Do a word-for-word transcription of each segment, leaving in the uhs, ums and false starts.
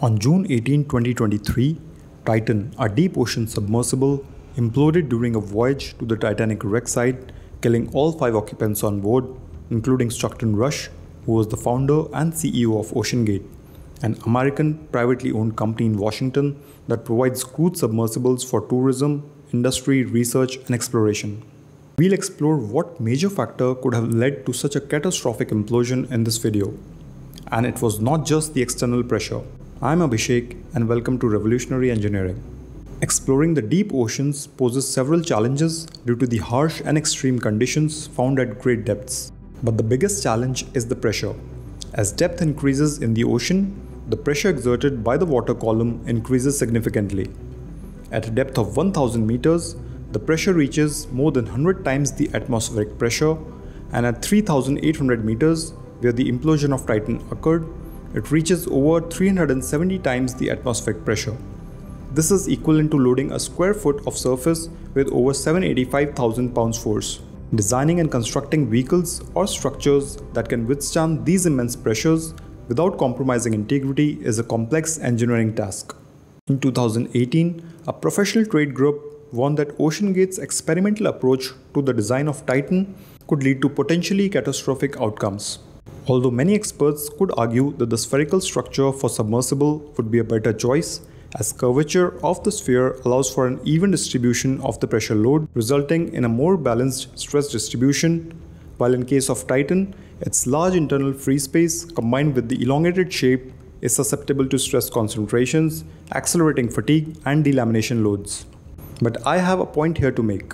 On June eighteenth, twenty twenty-three, Titan, a deep ocean submersible, imploded during a voyage to the Titanic wreck site, killing all five occupants on board, including Stockton Rush, who was the founder and C E O of Oceangate, an American privately owned company in Washington that provides crewed submersibles for tourism, industry, research, and exploration. We'll explore what major factor could have led to such a catastrophic implosion in this video. And it was not just the external pressure. I'm Abhishek and welcome to Revolutionary Engineering. Exploring the deep oceans poses several challenges due to the harsh and extreme conditions found at great depths. But the biggest challenge is the pressure. As depth increases in the ocean, the pressure exerted by the water column increases significantly. At a depth of one thousand meters, the pressure reaches more than one hundred times the atmospheric pressure, and at three thousand eight hundred meters, where the implosion of Titan occurred, it reaches over three hundred seventy times the atmospheric pressure. This is equivalent to loading a square foot of surface with over seven hundred eighty-five thousand pounds force. Designing and constructing vehicles or structures that can withstand these immense pressures without compromising integrity is a complex engineering task. In two thousand eighteen, a professional trade group warned that Oceangate's experimental approach to the design of Titan could lead to potentially catastrophic outcomes. Although many experts could argue that the spherical structure for submersible would be a better choice, as curvature of the sphere allows for an even distribution of the pressure load, resulting in a more balanced stress distribution, while in case of Titan, its large internal free space combined with the elongated shape is susceptible to stress concentrations, accelerating fatigue and delamination loads. But I have a point here to make.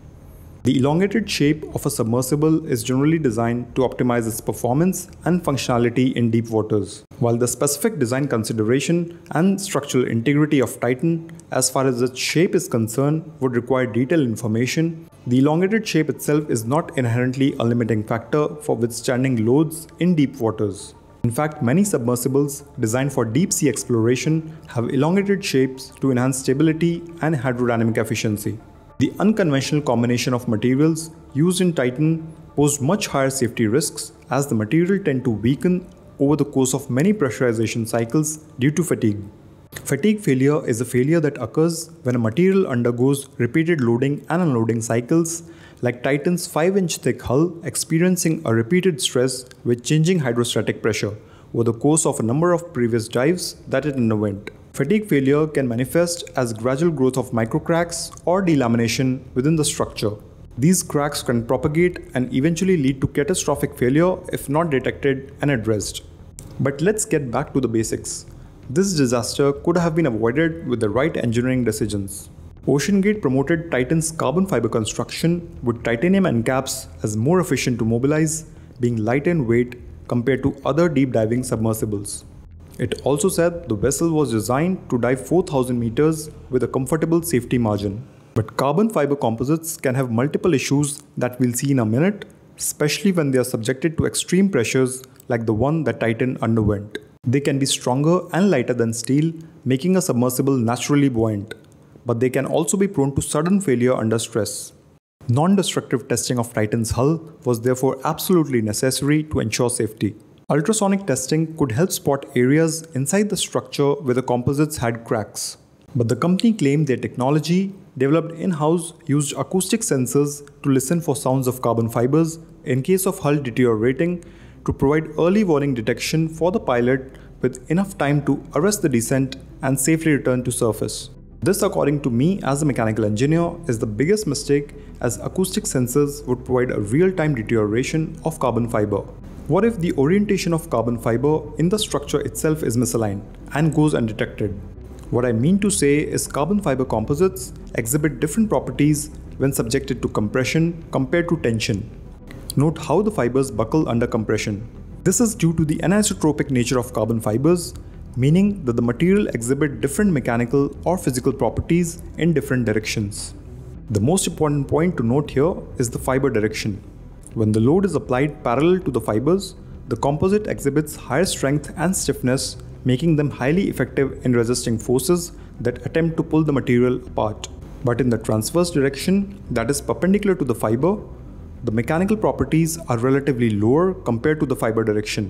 The elongated shape of a submersible is generally designed to optimize its performance and functionality in deep waters, while the specific design consideration and structural integrity of Titan, as far as its shape is concerned, would require detailed information. The elongated shape itself is not inherently a limiting factor for withstanding loads in deep waters. In fact, many submersibles designed for deep sea exploration have elongated shapes to enhance stability and hydrodynamic efficiency. The unconventional combination of materials used in Titan posed much higher safety risks, as the material tend to weaken over the course of many pressurization cycles due to fatigue. Fatigue failure is a failure that occurs when a material undergoes repeated loading and unloading cycles, like Titan's five inch thick hull experiencing a repeated stress with changing hydrostatic pressure over the course of a number of previous dives that it underwent. Fatigue failure can manifest as gradual growth of microcracks or delamination within the structure. These cracks can propagate and eventually lead to catastrophic failure if not detected and addressed. But let's get back to the basics. This disaster could have been avoided with the right engineering decisions. Oceangate promoted Titan's carbon fiber construction with titanium end caps as more efficient to mobilize, being light in weight compared to other deep diving submersibles. It also said the vessel was designed to dive four thousand meters with a comfortable safety margin. But carbon fiber composites can have multiple issues that we'll see in a minute, especially when they are subjected to extreme pressures like the one that Titan underwent. They can be stronger and lighter than steel, making a submersible naturally buoyant. But they can also be prone to sudden failure under stress. Non-destructive testing of Titan's hull was therefore absolutely necessary to ensure safety. Ultrasonic testing could help spot areas inside the structure where the composites had cracks. But the company claimed their technology, developed in-house, used acoustic sensors to listen for sounds of carbon fibers in case of hull deteriorating, to provide early warning detection for the pilot with enough time to arrest the descent and safely return to surface. This, according to me as a mechanical engineer, is the biggest mistake, as acoustic sensors would provide a real-time deterioration of carbon fiber. What if the orientation of carbon fiber in the structure itself is misaligned and goes undetected? What I mean to say is carbon fiber composites exhibit different properties when subjected to compression compared to tension. Note how the fibers buckle under compression. This is due to the anisotropic nature of carbon fibers, meaning that the material exhibit different mechanical or physical properties in different directions. The most important point to note here is the fiber direction. When the load is applied parallel to the fibers, the composite exhibits higher strength and stiffness, making them highly effective in resisting forces that attempt to pull the material apart. But in the transverse direction, that is perpendicular to the fiber, the mechanical properties are relatively lower compared to the fiber direction.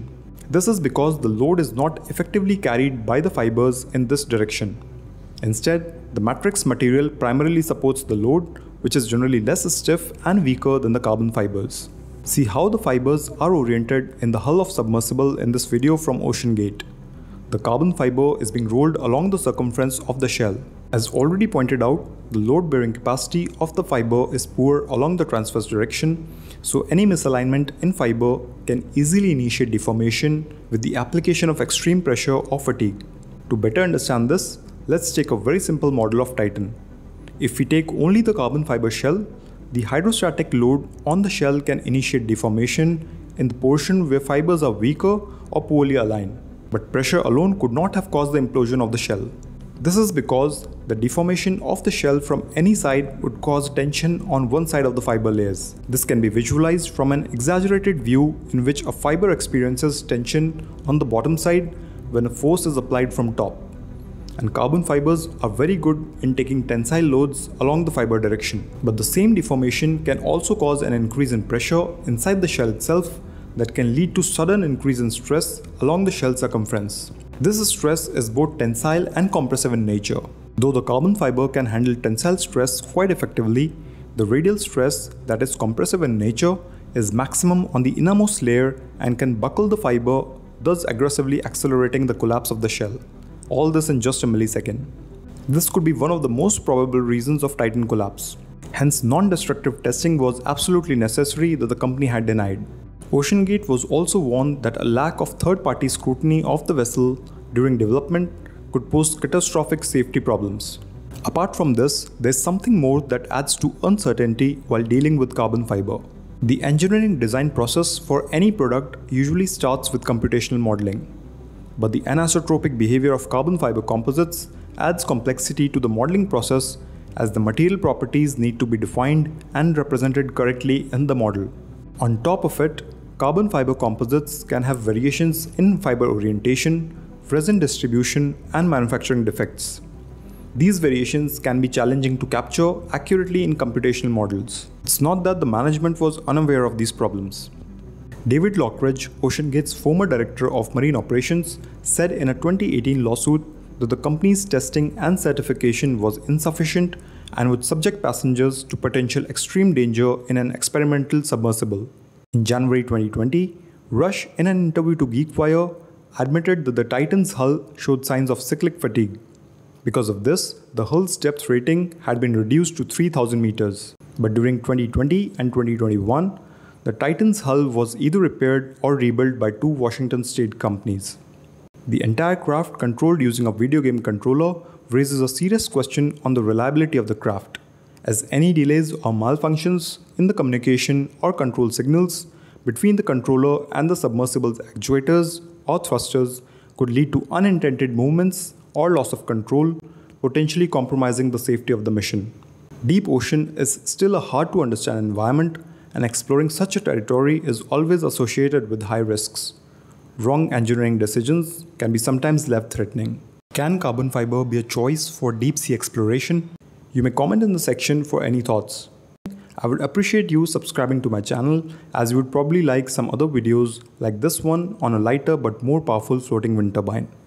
This is because the load is not effectively carried by the fibers in this direction. Instead, the matrix material primarily supports the load, which is generally less stiff and weaker than the carbon fibers. See how the fibers are oriented in the hull of submersible in this video from Oceangate. The carbon fiber is being rolled along the circumference of the shell. As already pointed out, the load-bearing capacity of the fiber is poor along the transverse direction, so any misalignment in fiber can easily initiate deformation with the application of extreme pressure or fatigue. To better understand this, let's take a very simple model of Titan. If we take only the carbon fiber shell, the hydrostatic load on the shell can initiate deformation in the portion where fibers are weaker or poorly aligned, but pressure alone could not have caused the implosion of the shell. This is because the deformation of the shell from any side would cause tension on one side of the fiber layers. This can be visualized from an exaggerated view in which a fiber experiences tension on the bottom side when a force is applied from top. And carbon fibers are very good in taking tensile loads along the fiber direction. But the same deformation can also cause an increase in pressure inside the shell itself that can lead to sudden increase in stress along the shell circumference. This stress is both tensile and compressive in nature. Though the carbon fiber can handle tensile stress quite effectively, the radial stress, that is compressive in nature, is maximum on the innermost layer and can buckle the fiber, thus aggressively accelerating the collapse of the shell. All this in just a millisecond. This could be one of the most probable reasons of Titan collapse. Hence, non-destructive testing was absolutely necessary that the company had denied. Oceangate was also warned that a lack of third-party scrutiny of the vessel during development could pose catastrophic safety problems. Apart from this, there's something more that adds to uncertainty while dealing with carbon fiber. The engineering design process for any product usually starts with computational modeling. But the anisotropic behavior of carbon fiber composites adds complexity to the modeling process as the material properties need to be defined and represented correctly in the model. On top of it, carbon fiber composites can have variations in fiber orientation, resin distribution, and manufacturing defects. These variations can be challenging to capture accurately in computational models. It's not that the management was unaware of these problems. David Lockridge, Oceangate's former director of marine operations, said in a twenty eighteen lawsuit that the company's testing and certification was insufficient and would subject passengers to potential extreme danger in an experimental submersible. In January twenty twenty, Rush, in an interview to GeekWire, admitted that the Titan's hull showed signs of cyclic fatigue. Because of this, the hull's depth rating had been reduced to three thousand meters. But during twenty twenty and twenty twenty-one, the Titan's hull was either repaired or rebuilt by two Washington state companies. The entire craft, controlled using a video game controller, raises a serious question on the reliability of the craft, as any delays or malfunctions in the communication or control signals between the controller and the submersible's actuators or thrusters could lead to unintended movements or loss of control, potentially compromising the safety of the mission. Deep ocean is still a hard-to-understand environment, and exploring such a territory is always associated with high risks. Wrong engineering decisions can be sometimes life-threatening. Can carbon fiber be a choice for deep-sea exploration? You may comment in the section for any thoughts. I would appreciate you subscribing to my channel, as you would probably like some other videos like this one on a lighter but more powerful floating wind turbine.